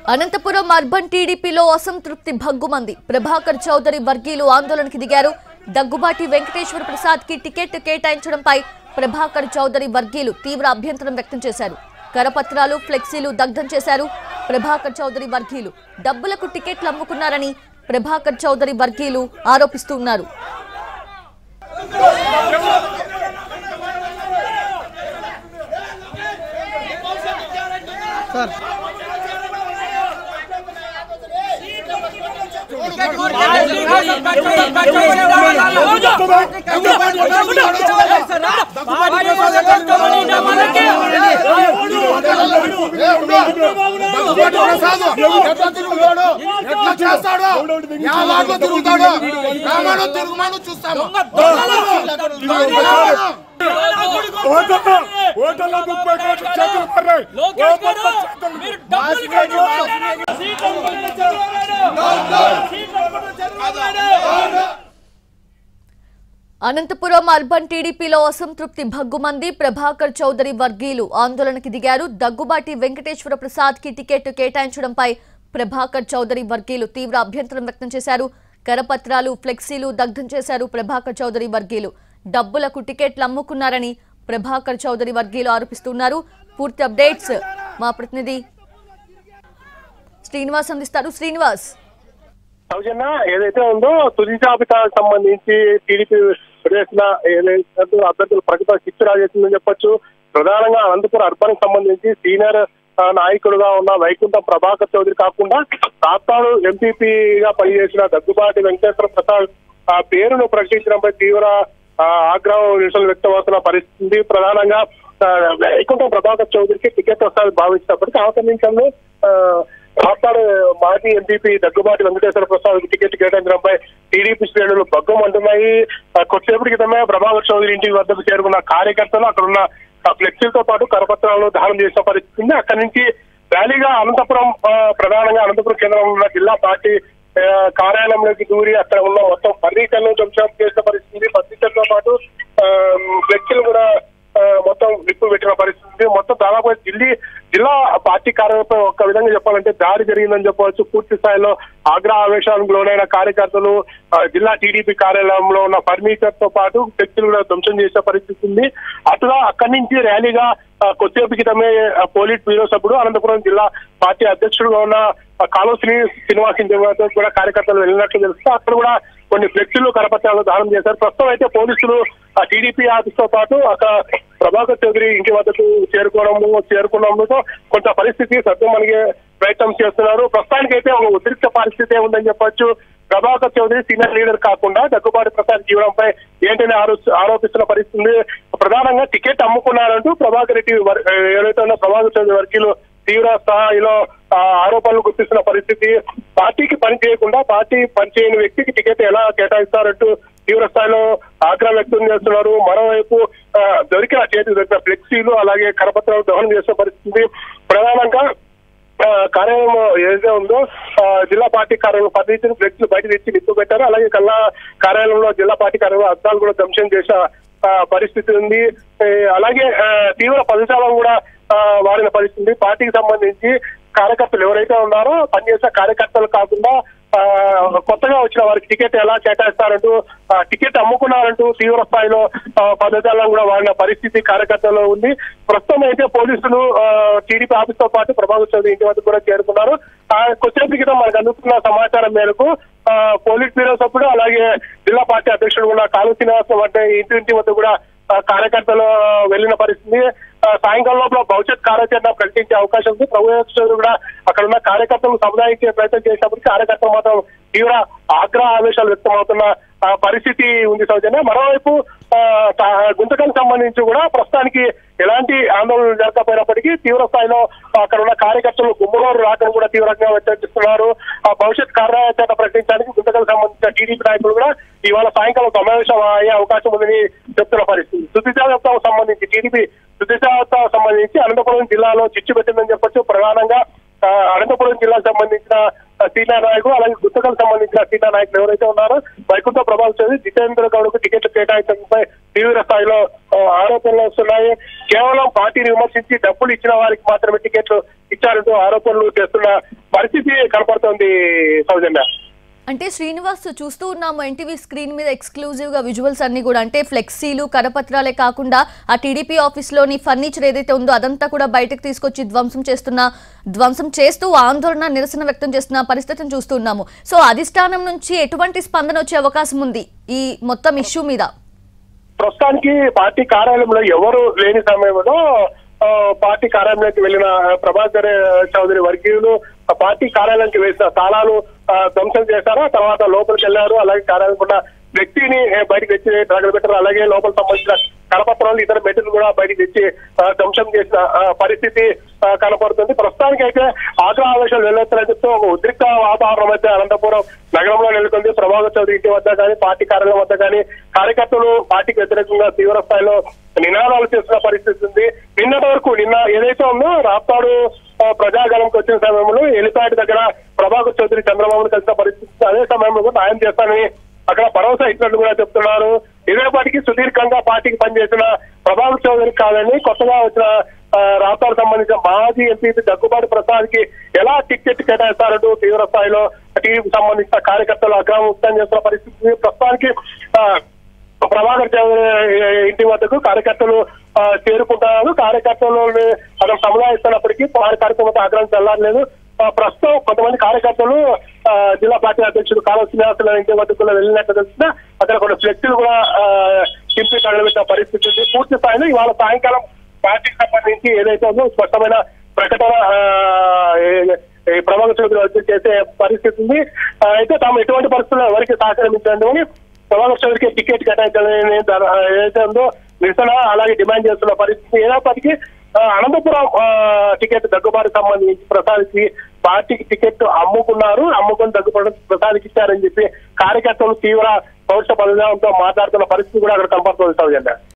Anantapuram urban టీడీపీలో అసంతృప్తి భగ్గుమంది. ప్రభాకర్ చౌదరి వర్గీయులు ఆందోళనకి దిగారు. దగ్గుబాటి వెంకటేశ్వర ప్రసాద్ కి టికెట్ కేటాయించడంపై ప్రభాకర్ చౌదరి వర్గీయులు తీవ్ర అభ్యంతరం వ్యక్తం చేశారు. కరపత్రాలు, ఫ్లెక్సీలు దగ్ధం చేశారు. ప్రభాకర్ చౌదరి వర్గీయులు డబ్బులకు టికెట్లు అమ్ముకున్నారని ప్రభాకర్ చౌదరి వర్గీయులు ఆరోపిస్తున్నారు. అనంతపురం అర్బన్ టీడీపీలో అసంతృప్తి భగ్గుమంది. ప్రభాకర్ చౌదరి వర్గీయులు ఆందోళనకి దిగారు. దగ్గుబాటి వెంకటేశ్వర ప్రసాద్ కి టికెట్ కేటాయించడంపై ప్రభాకర్ చౌదరి వర్గీయులు తీవ్ర అభ్యంతరం వ్యక్తం చేశారు. కరపత్రాలు, ఫ్లెక్సీలు దగ్ధం చేశారు. ప్రభాకర్ చౌదరి వర్గీయులు డబ్బులకు టికెట్లు అమ్ముకున్నారని ప్రభాకర్ చౌదరి వర్గీయులు ఆరోపిస్తున్నారు. పూర్తి అప్డేట్స్ మా ప్రతినిధి శ్రీనివాస్ అందిస్తారు. శ్రీనివాస్, సౌజన్య, ఏదైతే ఉందో తుది జాబితాకు సంబంధించి టీడీపీ విడేసిన ఏదైతే అభ్యర్థులు ప్రతిభ చిత్తు రాజేసిందని చెప్పొచ్చు. ప్రధానంగా అనంతపురం అర్బన్ సంబంధించి సీనియర్ నాయకుడుగా ఉన్న వైకుంఠం ప్రభాకర్ చౌదరి కాకుండా రాప్తాడు ఎంపీపీగా పనిచేసిన దగ్గుబాటి వెంకటేశ్వర ప్రసాద్ ఆ పేరును ప్రకటించడంపై తీవ్ర ఆగ్రహం నిరసనలు వ్యక్తమవుతున్న పరిస్థితి. ప్రధానంగా వైకుంఠం ప్రభాకర్ చౌదరికి టికెట్ వస్తారని భావించినప్పటికీ ఆ సమయంలో రాప్తాడు మాజీ ఎంపీపీ దగ్గుబాటి వెంకటేశ్వర ప్రసాద్ టికెట్ కేటాయించడంపై టీడీపీ శ్రేణులు భగ్గం అంటున్నాయి. కొద్దిసేపటి క్రితమే ప్రభాకర్ చౌదరి ఇంటి వద్దకు చేరుకున్న కార్యకర్తలు అక్కడున్న ఫ్లెక్సీలతో పాటు కరపత్రాలను దహనం చేసిన పరిస్థితి ఉంది. అక్కడి నుంచి ర్యాలీగా అనంతపురం, ప్రధానంగా అనంతపురం కేంద్రంలో ఉన్న జిల్లా పార్టీ కార్యాలయంలోకి దూరి అక్కడ ఉన్న మొత్తం ఫర్నిచర్ను ధ్వంసం చేసిన పరిస్థితి. ఫర్నిచర్తో పాటు ఫ్లెక్సీలు కూడా మొత్తం విప్పు పెట్టిన పరిస్థితి. మొత్తం దాదాపు జిల్లా పార్టీ కార్యాలయంపై ఒక విధంగా చెప్పాలంటే దాడి జరిగిందని చెప్పవచ్చు. పూర్తి స్థాయిలో ఆగ్రహ ఆవేశానికి లోనైన కార్యకర్తలు జిల్లా టీడీపీ కార్యాలయంలో ఉన్న ఫర్నిచర్ తో పాటు ఫ్లెక్సీలు కూడా ధ్వంసం చేసే పరిస్థితి ఉంది. అటుగా అక్కడి నుంచి ర్యాలీగా కొద్దిసేపు క్రితమే పోలిట్ బ్యూరో సభ్యుడు అనంతపురం జిల్లా పార్టీ అధ్యక్షుడుగా ఉన్న కాలువ శ్రీనివాస్ కూడా కార్యకర్తలు వెళ్ళినట్లు తెలుస్తే అక్కడ కూడా కొన్ని ఫ్లెక్సీలు, కరపత్రాలు దానం చేశారు. ప్రస్తుతం అయితే పోలీసులు టీడీపీ ఆఫీస్ తో పాటు అక్కడ ప్రభాకర్ చౌదరి ఇంటి వద్దకు చేరుకోవడంతో కొంత పరిస్థితి సద్దుమణిగే ప్రయత్నం చేస్తున్నారు. ప్రస్తుతానికి అయితే ఒక ఉద్రిక్త పరిస్థితి ఉందని చెప్పొచ్చు. ప్రభాకర్ చౌదరి సీనియర్ లీడర్ కాకుండా దగ్గుబాటి ప్రసాద్ జీవనంపై ఏంటనే ఆరోపిస్తున్న పరిస్థితి. ప్రధానంగా టికెట్ అమ్ముకున్నారంటూ ప్రభాకర్ రెడ్డి ఏదైతే ఉన్న ప్రభాకర్ చౌదరి వర్గీయులు తీవ్ర స్థాయిలో ఆరోపణలు గుర్తిస్తున్న పరిస్థితి. పార్టీకి పని చేయకుండా పార్టీ పనిచేయని వ్యక్తికి టికెట్ ఎలా కేటాయిస్తారంటూ తీవ్ర స్థాయిలో ఆగ్రహం వ్యక్తం చేస్తున్నారు. మరోవైపు చేతికి దొరికిన ఫ్లెక్సీలు అలాగే కరపత్రాలు దహనం చేసిన పరిస్థితి. ప్రధానంగా కార్యాలయం ఏదైతే ఉందో జిల్లా పార్టీ కార్యాలయం ఫర్నిచర్ ఫ్లెక్సీలు బయట తెచ్చి నిప్పు పెట్టారు. అలాగే కల్లా కార్యాలయంలో జిల్లా పార్టీ కార్యాలయం అద్దాలు కూడా ధ్వంసం చేసిన పరిస్థితి ఉంది. అలాగే తీవ్ర పదజాలం కూడా వాడిన పరిస్థితి. పార్టీకి సంబంధించి కార్యకర్తలు ఎవరైతే ఉన్నారో పనిచేసే కార్యకర్తలు కాకుండా కొత్తగా వచ్చిన వారికి టికెట్ ఎలా కేటాయిస్తారంటూ టికెట్ అమ్ముకున్నారంటూ తీవ్ర స్థాయిలో పదజాలం కూడా వాడిన పరిస్థితి కార్యకర్తల్లో ఉంది. ప్రస్తుతం అయితే పోలీసులు టీడీపీ ఆఫీస్ తో పాటు ప్రభాకర్ చౌదరి ఇంటి వద్ద కూడా చేరుకున్నారు. కొద్దిసేపు క్రితం మనకు అందుతున్న సమాచారం మేరకు పోలీస్ బ్యూరో సభ్యుడు అలాగే జిల్లా పార్టీ అధ్యక్షుడు ఉన్న కాలువ శ్రీనివాస్ అంటే ఇంటి వద్ద కూడా కార్యకర్తలు వెళ్లిన పరిస్థితి. సాయంకాలం లోపల భవిష్యత్ కార్యాచరణ ప్రకటించే అవకాశం ఉంది. ప్రభాకర్ చౌదరి కూడా అక్కడ ఉన్న కార్యకర్తలను సముదాయించే ప్రయత్నం చేసినప్పటికీ కార్యకర్తలు మాత్రం తీవ్ర ఆగ్రహ ఆవేశాలు వ్యక్తమవుతున్న పరిస్థితి ఉంది. సౌజన్య, మరోవైపు గుంతకల్కి సంబంధించి కూడా ప్రస్తుతానికి ఎలాంటి ఆందోళనలు జరగకపోయినప్పటికీ తీవ్ర స్థాయిలో అక్కడ ఉన్న కార్యకర్తలు గుమ్మలూరు రాకను కూడా తీవ్రంగా వ్యతిరేకిస్తున్నారు. భవిష్యత్ కార్యాచరణ ప్రకటించడానికి గుంతకల్కి సంబంధించిన టీడీపీ నాయకులు కూడా ఇవాళ సాయంకాలం సమావేశం అయ్యే అవకాశం ఉందని చెప్తున్న పరిస్థితి. తుది జాబితాకు సంబంధించి టీడీపీ తుది జాబితాకు సంబంధించి అనంతపురం జిల్లాలో చిచ్చు పెట్టిందని చెప్పొచ్చు. ప్రధానంగా అనంతపురం జిల్లాకు సంబంధించిన సీనియర్ నాయకులు అలాగే గుంతకల్కి సంబంధించిన సీనియర్ నాయకులు ఎవరైతే ఉన్నారో వైకుంఠం ప్రభాకర్ చౌదరి, జితేంద్ర గౌడ్కు టికెట్లు కేటాయించడంపై తీవ్ర స్థాయిలో ఆరోపణలు వస్తున్నాయి. కేవలం పార్టీని విమర్శించి డబ్బులు ఇచ్చిన వారికి మాత్రమే టికెట్లు ఇచ్చారంటూ ఆరోపణలు చేస్తున్న పరిస్థితి కనపడుతోంది సౌజన్య. అంటే శ్రీనివాస్ చూస్తూ ఉన్నాము ఎన్టీవీ స్క్రీన్ మీద ఎక్స్క్లూజివ్ గా విజువల్స్ అన్ని కూడా, అంటే ఫ్లెక్సీలు కరపత్రాలే కాకుండా ఆ టీడీపీ ఆఫీస్ లోని ఫర్నిచర్ ఏదైతే ఉందో అదంతా కూడా బయటకు తీసుకొచ్చి ధ్వంసం చేస్తూ ఆందోళన నిరసన వ్యక్తం చేస్తున్న పరిస్థితిని చూస్తున్నాము. సో అధిష్టానం నుంచి ఎటువంటి స్పందన వచ్చే అవకాశం ఉంది ఈ మొత్తం ఇష్యూ మీద? ప్రస్తుతానికి పార్టీ కార్యాలయంలో ఎవరు లేని సమయంలో పార్టీ కార్యాలయానికి వెళ్లిన ప్రభాకర్ చౌదరి వర్గీయులు పార్టీ కార్యాలయానికి వేసిన తాళాలు ధ్వంసం చేశారు. తర్వాత లోపలికి వెళ్లారు. అలాగే కార్యాలయం కూడా వ్యక్తిని బయటకు తెచ్చి తగలబెట్టారు. అలాగే లోపల సంబంధించిన కరపత్రాలు ఇతర మెటీరియల్ కూడా బయటకు తెచ్చి ధ్వంసం చేసిన పరిస్థితి కనపడుతుంది. ప్రస్తుతానికి అయితే ఆగ్రహావేశాలు వెళ్లొస్తారని చెప్తూ ఒక ఉద్రిక్త వాతావరణం అయితే అనంతపురం నగరంలో నెలకొంది. ప్రభాకర్ చౌదరి ఇంటి వద్ద కానీ పార్టీ కార్యాలయం వద్ద కానీ కార్యకర్తలు పార్టీకి వ్యతిరేకంగా తీవ్ర స్థాయిలో నినాదాలు చేస్తున్న పరిస్థితి ఉంది. నిన్న ఏదైతే ఉందో రాప్తాడు ప్రజాగణంకి వచ్చిన సమయంలో ఎలిపాటి దగ్గర ప్రభాకర్ చౌదరి చంద్రబాబును కలిసిన పరిస్థితి. అదే సమయంలో కూడా న్యాయం చేస్తానని అక్కడ భరోసా ఇచ్చినట్టు కూడా చెప్తున్నారు. ఇదేపాటికి సుదీర్ఘంగా పార్టీకి పనిచేసిన ప్రభాకర్ చౌదరి కాదని కొత్తగా వచ్చిన రాష్ట్రాలకు సంబంధించిన మాజీ ఎంపీ దగ్గుబాటి ప్రసాద్ కి ఎలా టికెట్ కేటాయిస్తారంటూ తీవ్ర స్థాయిలో టీడీపీకి సంబంధించిన కార్యకర్తలు అగ్రహం వ్యక్తం చేస్తున్న పరిస్థితి. ప్రస్తుతానికి ప్రభాకర్ చౌదరి ఇంటి వద్దకు కార్యకర్తలు చేరుకుంటున్నారు. కార్యకర్తలు అతను సముదాయిస్తున్నప్పటికీ కార్యకర్తలతో ఆగ్రహం చెల్లారలేదు. ప్రస్తుతం కొంతమంది కార్యకర్తలు జిల్లా పార్టీ అధ్యక్షుడు కాలువ శ్రీనివాసుల ఇంటి వద్దకు వెళ్ళినట్టు తెలిసిన అక్కడ కొన్ని ఫ్లెక్సీలు కూడా చింపి తగలబెట్టిన పరిస్థితి ఉంది. పూర్తి స్థాయిలో ఇవాళ సాయంకాలం పార్టీకి సంబంధించి ఏదైతే ఉందో స్పష్టమైన ప్రకటన ప్రభాకర్ చౌదరి వచ్చి చేసే పరిస్థితి ఉంది. అయితే తాము ఎటువంటి పరిస్థితుల్లో ఎవరికి సహకరించండి ప్రభాకర్ చౌదరికి టికెట్ కేటాయించాలని ఏదైతే ఉందో నిరసన అలాగే డిమాండ్ చేస్తున్న పరిస్థితి. ఏదైనప్పటికీ అనంతపురం టికెట్ దగ్గుబాటికి సంబంధించి ప్రసాద్కి పార్టీకి టికెట్ అమ్ముకుని దగ్గుబాటి ప్రసాద్కి ఇచ్చారని చెప్పి కార్యకర్తలు తీవ్ర పౌరుష పదజాలంతో మాట్లాడుతున్న పరిస్థితి కూడా అక్కడ కనపడుతుంది సౌజన్య.